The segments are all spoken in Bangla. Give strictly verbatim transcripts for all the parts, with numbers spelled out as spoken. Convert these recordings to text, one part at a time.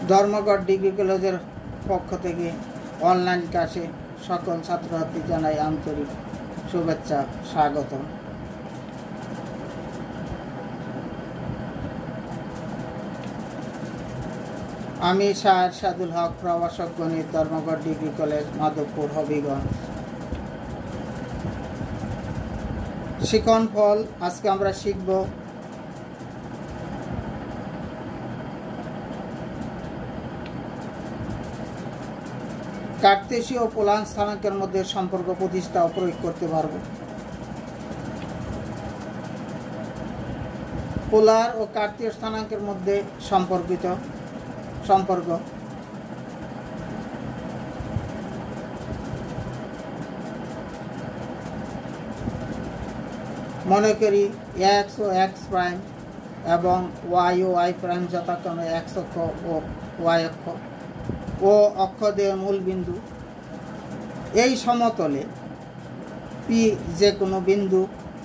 ধর্মঘট ডিগ্রি কলেজের পক্ষ থেকে অনলাইন ক্লাসে সকল ছাত্রছাত্রী জানাই আন্তরিক শুভেচ্ছা স্বাগত। আমি শাহ এরশাদুল হক, প্রভাষক গণিত, ধর্মঘট ডিগ্রি কলেজ, মাধবপুর, হবিগঞ্জ। শিখন ফল আজকে আমরা শিখব কার্তেশীয় ও পোলান স্থানাঙ্কের মধ্যে সম্পর্ক প্রতিষ্ঠা ও প্রয়োগ করতে পারব। পোলার ও কার্তীয় স্থানাঙ্কের মধ্যে সম্পর্কিত সম্পর্ক মনে করি এক্স ও এক্স প্রাইম এবং ওয়াই ও ওয়াই প্রাইম যথাক্রমে এক্স অক্ষ ও ওয়াই অক্ষ ও অক্ষ দিয়ে মূল বিন্দু। এই সমতলে পি যে কোনো বিন্দু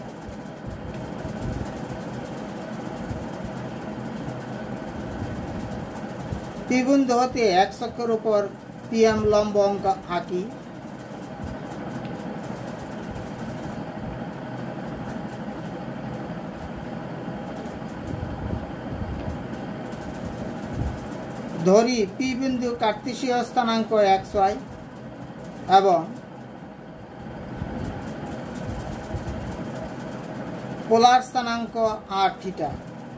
পি বিন্দু হতে এক্স অক্ষের উপর পি এম লম্ব অঙ্ক আঁকি। ধরি পি বিন্দু কার্তেশীয় স্থানাঙ্ক এক্স ওয়াই এবং পোলার স্থানাঙ্ক আর থিটা।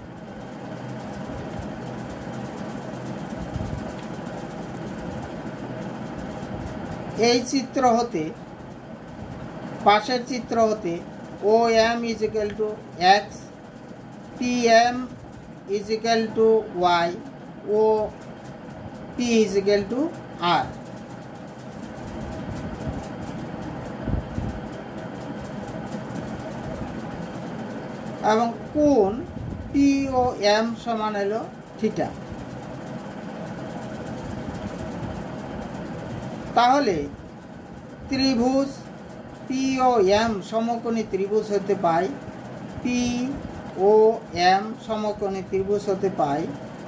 এই চিত্র হতে পাশের চিত্র হতে O M is equal to x, P M is equal to y O P is equal to r. এবং কোণ পি ও এম সমান হলো থিটা। তাহলে ত্রিভুজ পি ও এম সমকোণী ত্রিভুজ হতে পাই, পি ও এম সমকোণী ত্রিভুজ হতে পাই।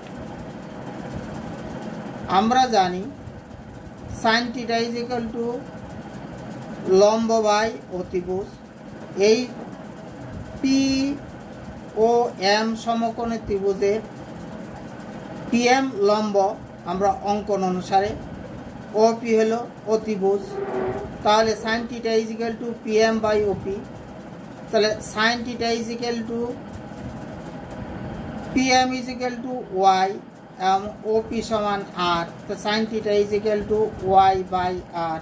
আমরা জানি sine theta is equal to লম্ব বাই অতিভুজ। এই পি ও এম সমকোণী ত্রিভুজের পি এম লম্ব আমরা অঙ্কন অনুসারে, ও পি হলো অতিভুজ। তাহলে sine theta is equal to P M by O P. তাহলে sine theta is equal to P M is equal to y এবং ও পি সমান আর। তো sine theta is equal to y by r.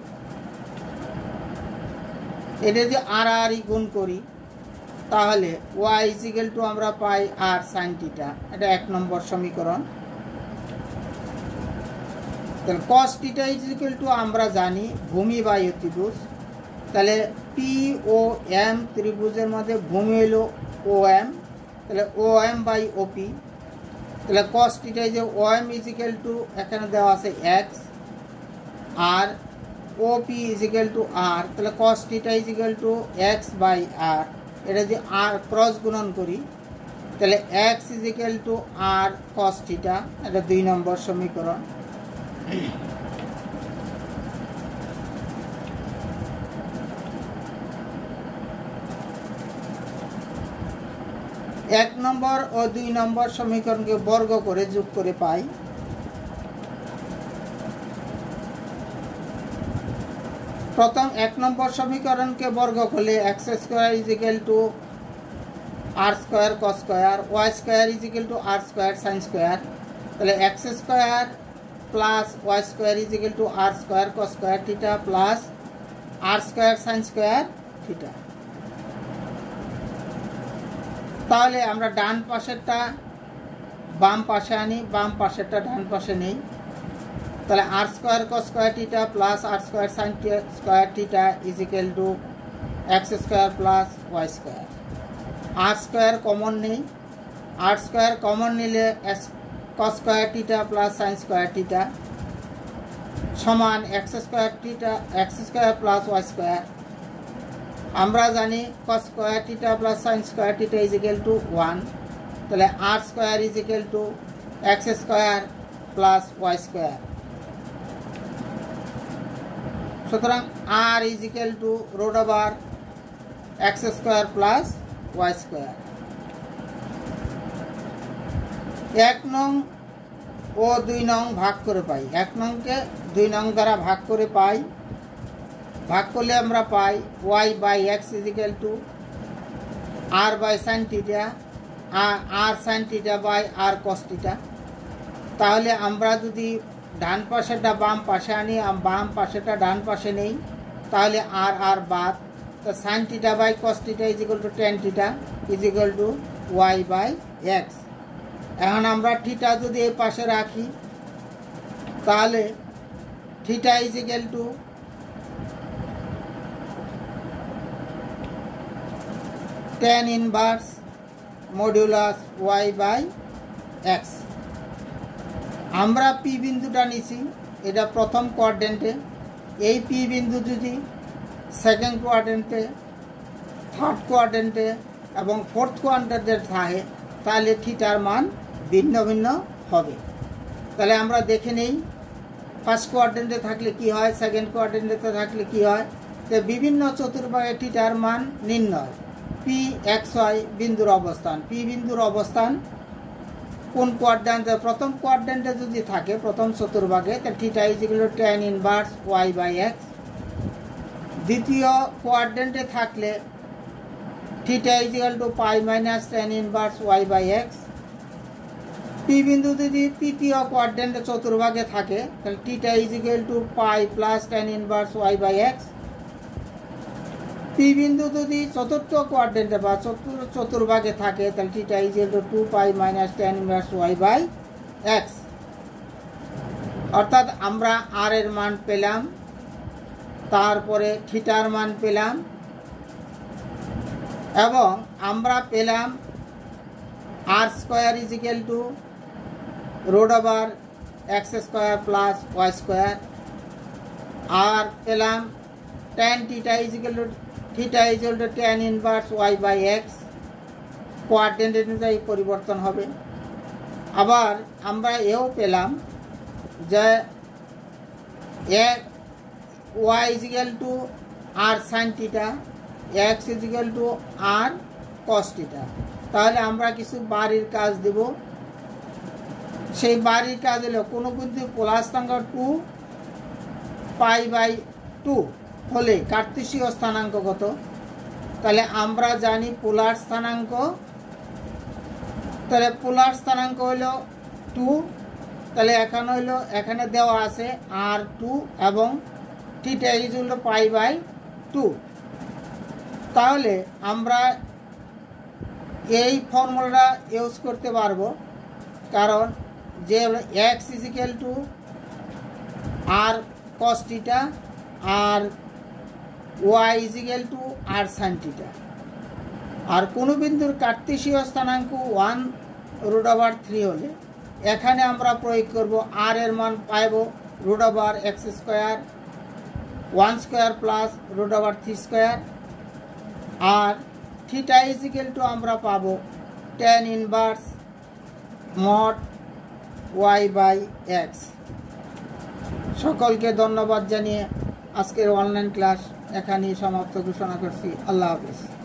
এটা যদি আর আর গুণ করি তাহলে ওয়াই ইজ ইকুয়াল টু আমরা পাই আর সাইন থিটা। এটা এক নম্বর সমীকরণ। তাহলে cos theta is equal to আমরা জানি ভূমি বাই অতিভুজ। তাহলে পি ও এম ত্রিভুজের মধ্যে ভূমি হলো ও এম, তাহলে O M by O P. তাহলে কস থিটা যে O M is equal to এখানে দেওয়া আছে এক্স আর O P is equal to r. তাহলে cos theta is equal to x by r. এটা যদি আর ক্রস গুণন করি তাহলে x is equal to r cos theta. এটা দুই নম্বর সমীকরণ। এক নম্বর ও দুই নম্বর সমীকরণকে বর্গ করে যোগ করে পাই প্রথম এক নম্বর সমীকরণকে বর্গ করলে x square is equal to r square cos square, y square is equal to r square sine square. তাহলে x square plus y square is equal to r square cos square theta plus r square sine square theta. তাহলে আমরা ডান পাশেরটা বাম পাশে আনি, বাম পাশেরটা ডান পাশে নেই। তাহলে r square cos square theta plus r square sine square theta is equal to x square plus y square. R square common নেই, আর স্কোয়ার কমন নিলে cos square theta plus sine square theta সমান x square theta x square plus y square. আমরা জানি cos square theta plus sin square theta is equal to one. তাহলে r square is equal to x square plus y square. সুতরাং r is equal to root over x square plus y square. এক নং ও দুই নং ভাগ করে পাই, এক নংকে দুই নং দ্বারা ভাগ করে পাই, ভাগ করলে আমরা পাই y by x is equal to r by sine theta, r sine theta by r cos theta. তাহলে আমরা যদি ডান পাশেরটা বাম পাশে আনি, বাম পাশেরটা ডান পাশে নেই, তাহলে আর আর বাদ, তো sine theta by cos theta is equal to tan theta is equal to y by x. এখন আমরা থিটা যদি এই পাশে রাখি, তাহলে theta is equal to tan inverse modulus y by x. আমরা পি বিন্দুটা নিছি, এটা প্রথম কোয়াড্রেন্টে, এই পি বিন্দু যদি সেকেন্ড কোয়াড্রেন্টে, থার্ড কোয়াড্রেন্টে এবং ফোর্থ কোয়াড্রেন্টে থাকে, তাহলে থিটার মান ভিন্ন ভিন্ন হবে। তাহলে আমরা দেখে নেই ফার্স্ট কোয়াড্রেন্টে থাকলে কি হয়, সেকেন্ড কোয়াড্রেন্টে থাকলে কি হয়। তো বিভিন্ন চতুর্ভাগে থিটার মান নির্ণয়। পি এক্স ওয়াই বিন্দুর অবস্থান, পি বিন্দুর অবস্থান কোন কোয়াড্রেন্টে, প্রথম কোয়াড্রেন্টে যদি থাকে, প্রথম চতুর্ভাগে, তাহলে theta is equal to tan inverse y by x. দ্বিতীয় কোয়াড্রেন্টে থাকলে theta is equal to pi minus tan inverse y by x. P বিন্দু যদি তৃতীয় কোয়াড্রেন্টে চতুর্ভাগে থাকে, তাহলে theta is equal to pi plus tan inverse y by x. P বিন্দু যদি চতুর্থ কোয়াড্রেন্টে বা চতুর্থ চতুর্ভাগে থাকে, তাহলে theta is equal to two pi minus tan inverse y by x. অর্থাৎ আমরা আর এর মান পেলাম, তারপরে থিটার মান পেলাম, এবং আমরা পেলাম r square is equal to root over x square plus y square. আর পেলাম tan theta is equal to theta is equal to tan inverse y by x. Quadrant অনুযায়ী পরিবর্তন হবে। আবার আমরা এও পেলাম যে y is equal to r sine theta, x is equal to r cos theta. তাহলে আমরা কিছু বাড়ির কাজ দেব। সেই বাড়ির কাজ হলো কোনো কিন্তু প্লাস স্থানাঙ্ক টু পাই বাই টু হলে কার্তেশীয় স্থানাঙ্ক কত? তাহলে আমরা জানি পোলার স্থানাঙ্ক, তাহলে পোলার স্থানাঙ্ক হলো টু। তাহলে এখানে হইলো, এখানে দেওয়া আছে আর টু এবং থিটা ইজ হলো পাই বাই টু। তাহলে আমরা এই ফর্মুলাটা ইউজ করতে পারবো, কারণ যে x is equal to r cos theta আর y is equal to r sine theta. আর কোনো বিন্দুর কার্তেশীয় স্থানাঙ্ক ওয়ান রুট ওভার থ্রি হলে এখানে আমরা প্রয়োগ করব আর এর মান পাইব root over x square one square plus root over three square. আর থিটা ইজ ইকুয়াল টু আমরা পাবো tan inverse mod y by x. সকলকে ধন্যবাদ জানিয়ে আজকের অনলাইন ক্লাস এখানেই সমাপ্ত ঘোষণা করছি। আল্লাহ হাফিজ।